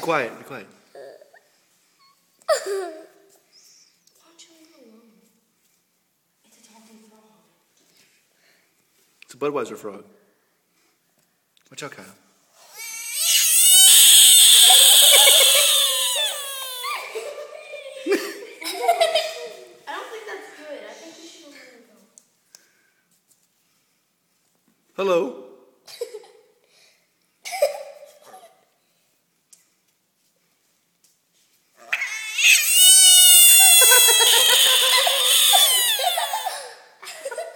quiet. Be quiet. Why don't you leave it alone? It's a talking frog. It's a Budweiser frog. Watch out, Kyle. I don't think that's good. I think we should let it go. Hello.